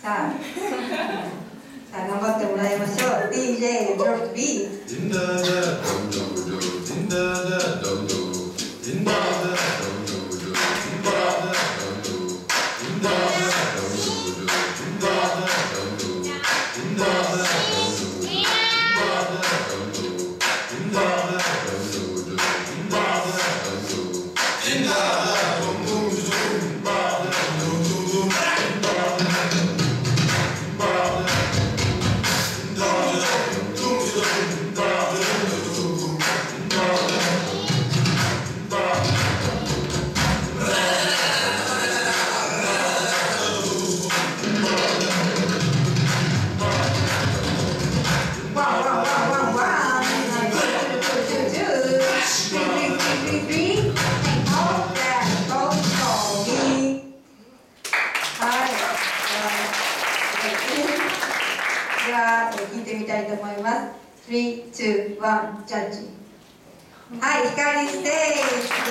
さあ頑張ってもらいましょう。 DJ drop beat。 では聞いてみたいと思います。3、2、1、ジャッジ。はい、光ステージ。